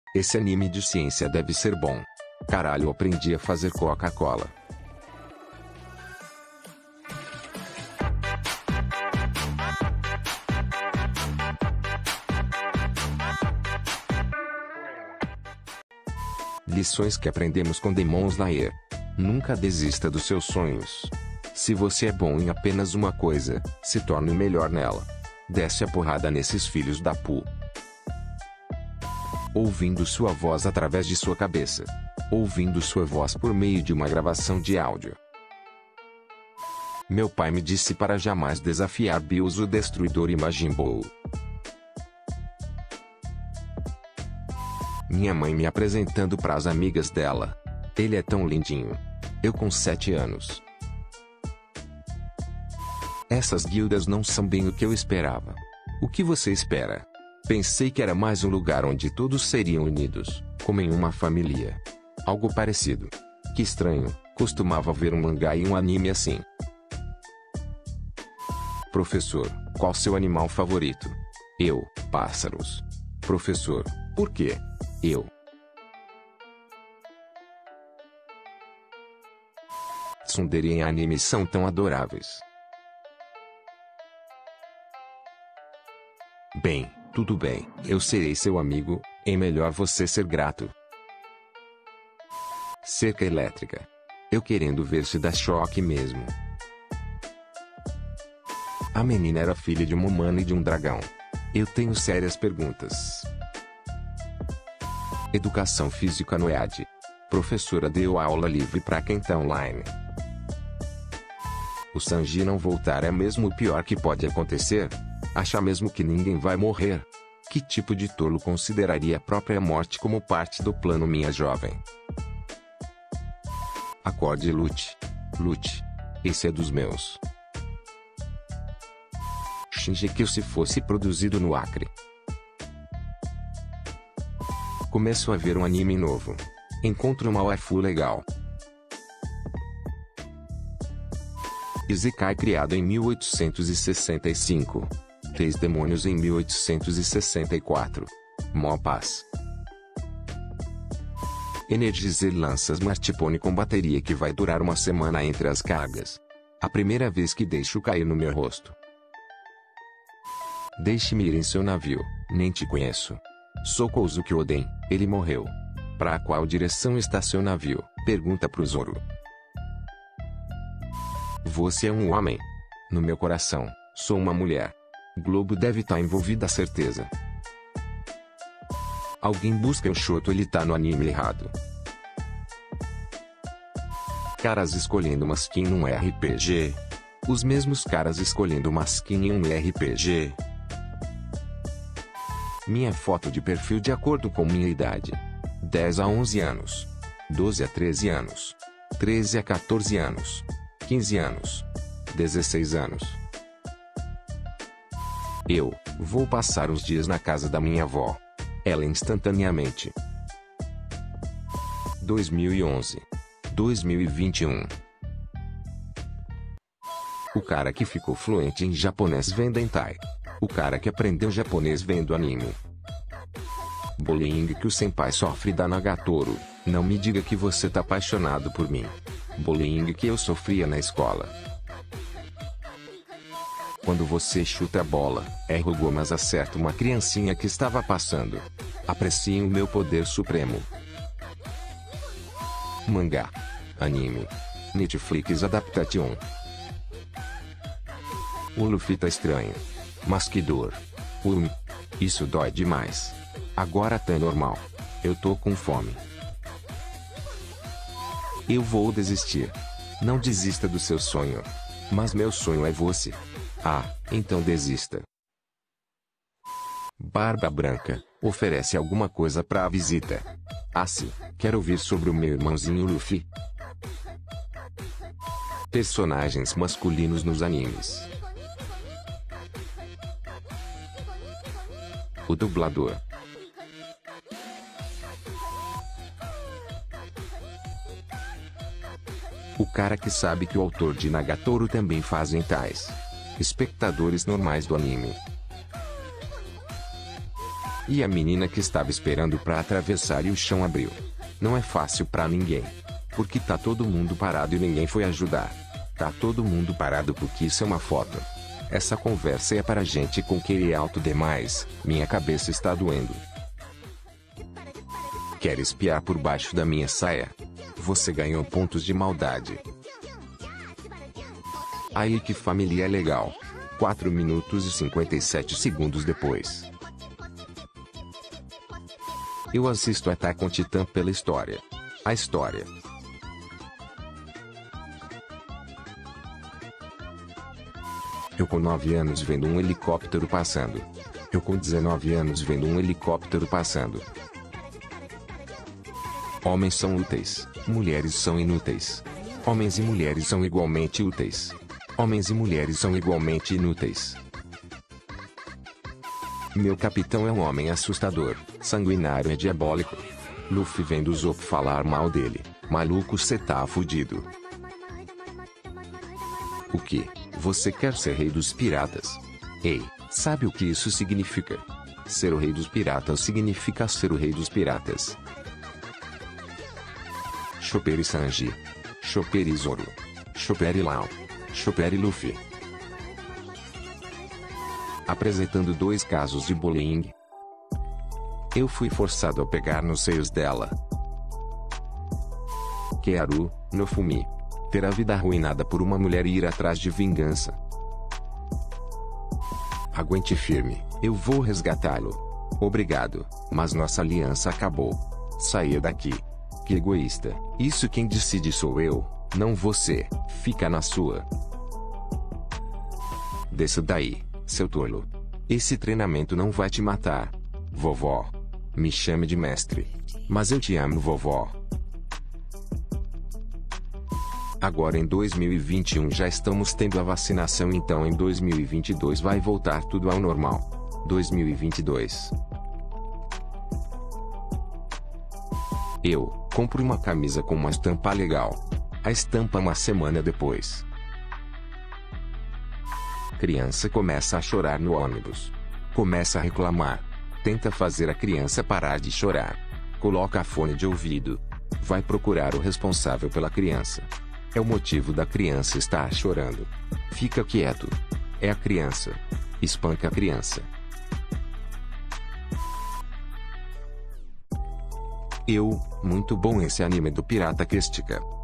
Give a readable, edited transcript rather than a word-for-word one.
Esse anime de ciência deve ser bom. Caralho, eu aprendi a fazer Coca-Cola. Lições que aprendemos com Demon Slayer. Nunca desista dos seus sonhos. Se você é bom em apenas uma coisa, se torne o melhor nela. Desce a porrada nesses filhos da pu. Ouvindo sua voz através de sua cabeça. Ouvindo sua voz por meio de uma gravação de áudio. Meu pai me disse para jamais desafiar Bills o Destruidor e Majin Buu. Minha mãe me apresentando para as amigas dela. Ele é tão lindinho. Eu com 7 anos. Essas guildas não são bem o que eu esperava. O que você espera? Pensei que era mais um lugar onde todos seriam unidos, como em uma família. Algo parecido. Que estranho, costumava ver um mangá e um anime assim. Professor, qual seu animal favorito? Eu, pássaros. Professor, por quê? Eu. Tsundere em anime são tão adoráveis. Bem, tudo bem, eu serei seu amigo, é melhor você ser grato. Cerca elétrica. Eu querendo ver se dá choque mesmo. A menina era filha de uma humana e de um dragão. Eu tenho sérias perguntas. Educação física no EAD. Professora deu aula livre para quem tá online. O Sanji não voltar é mesmo o pior que pode acontecer? Acha mesmo que ninguém vai morrer? Que tipo de tolo consideraria a própria morte como parte do plano, minha jovem? Acorde e lute. Lute. Esse é dos meus. Shingeki se fosse produzido no Acre. Começo a ver um anime novo. Encontro uma waifu legal. Isekai criado em 1865. 3 demônios em 1864. Mó paz. Energizer lança smartphone com bateria que vai durar uma semana entre as cargas. A primeira vez que deixo cair no meu rosto. Deixe-me ir em seu navio, nem te conheço. Sou Kozuki Oden, ele morreu. Pra qual direção está seu navio? Pergunta pro Zoro. Você é um homem. No meu coração, sou uma mulher. Globo deve estar envolvida, certeza. Alguém busca o Shoto, ele tá no anime errado. Caras escolhendo uma skin num RPG. Os mesmos caras escolhendo uma skin em um RPG. Minha foto de perfil de acordo com minha idade. 10 a 11 anos. 12 a 13 anos. 13 a 14 anos. 15 anos. 16 anos. Eu vou passar uns dias na casa da minha avó. Ela instantaneamente. 2011. 2021. O cara que ficou fluente em japonês vendo hentai. O cara que aprendeu japonês vendo anime. Bullying que o senpai sofre da Nagatoro. Não me diga que você tá apaixonado por mim. Bullying que eu sofria na escola. Quando você chuta a bola, erra o gol mas acerta uma criancinha que estava passando. Apreciem o meu poder supremo. Mangá. Anime. Netflix Adaptation. O Luffy tá estranho. Mas que dor. Isso dói demais. Agora tá normal. Eu tô com fome. Eu vou desistir. Não desista do seu sonho. Mas meu sonho é você. Ah, então desista. Barba Branca, oferece alguma coisa pra visita. Ah sim, quero ouvir sobre o meu irmãozinho Luffy. Personagens masculinos nos animes. O dublador. O cara que sabe que o autor de Nagatoro também faz hentais. Espectadores normais do anime. E a menina que estava esperando para atravessar e o chão abriu. Não é fácil para ninguém. Porque tá todo mundo parado e ninguém foi ajudar. Tá todo mundo parado porque isso é uma foto. Essa conversa é para gente com QI alto demais, minha cabeça está doendo. Quer espiar por baixo da minha saia? Você ganhou pontos de maldade. Aí que família legal. 4 minutos e 57 segundos depois. Eu assisto Attack on Titan pela história. A história. Eu com 9 anos vendo um helicóptero passando. Eu com 19 anos vendo um helicóptero passando. Homens são úteis, mulheres são inúteis. Homens e mulheres são igualmente úteis. Homens e mulheres são igualmente inúteis. Meu capitão é um homem assustador, sanguinário e diabólico. Luffy vendo Zop falar mal dele. Maluco, cê tá fudido. O que? Você quer ser rei dos piratas? Ei, sabe o que isso significa? Ser o rei dos piratas significa ser o rei dos piratas. Chopper e Sanji. Chopper e Zoro. Chopper e Lau. Chopper e Luffy. Apresentando 2 casos de bullying. Eu fui forçado a pegar nos seios dela. Kearu, no Fumi. Ter a vida arruinada por uma mulher e ir atrás de vingança. Aguente firme, eu vou resgatá-lo. Obrigado, mas nossa aliança acabou. Saia daqui. Que egoísta, isso quem decide sou eu, não você, fica na sua. Desça daí, seu tolo. Esse treinamento não vai te matar. Vovó. Me chame de mestre. Mas eu te amo, vovó. Agora em 2021 já estamos tendo a vacinação, então em 2022 vai voltar tudo ao normal. 2022. Eu compro uma camisa com uma estampa legal. A estampa uma semana depois. Criança começa a chorar no ônibus. Começa a reclamar. Tenta fazer a criança parar de chorar. Coloca fone de ouvido. Vai procurar o responsável pela criança. É o motivo da criança estar chorando. Fica quieto. É a criança. Espanca a criança. Muito bom esse anime do Pirata Crística.